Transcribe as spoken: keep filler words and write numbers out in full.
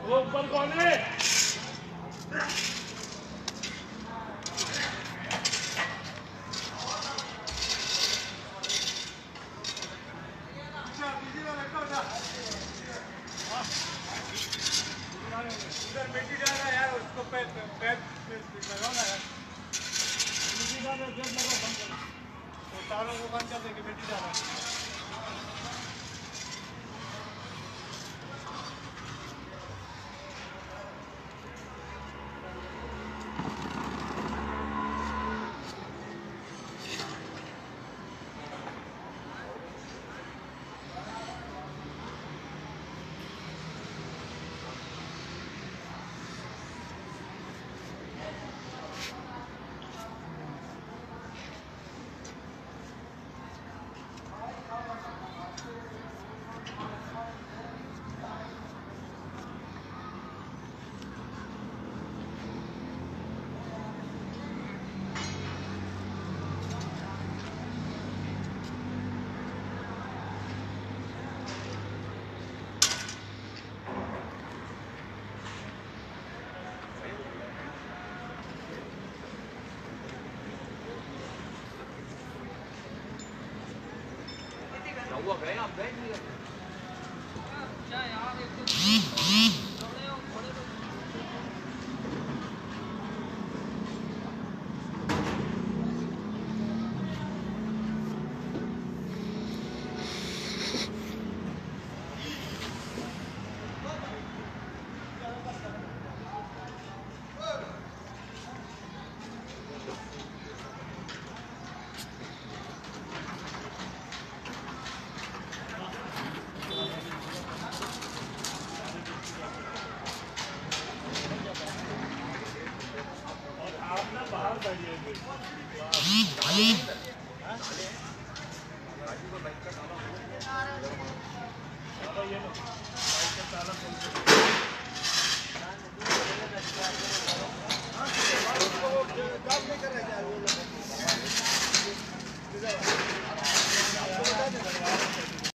वो ऊपर कौन है? उधर मिट्टी डाला यार, उसको पैर पैर लगाओ ना यार, मिट्टी डालो, जब लगाओ बंद करो, तो तारों को बंद कर देंगे, मिट्टी डाला। हुआ गए आप गए नहीं क्या यार एक तो बाहर बैठिए। गाड़ी को बाइक का डाला